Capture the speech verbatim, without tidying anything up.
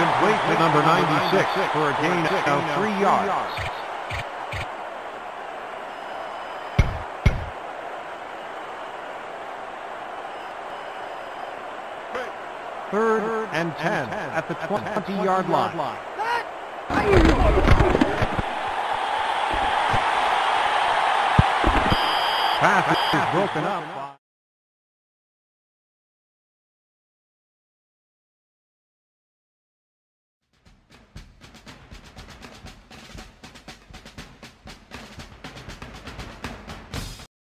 complete to number ninety-six for a gain of three yards. Third and ten at the twenty-yard line. Pass is broken up.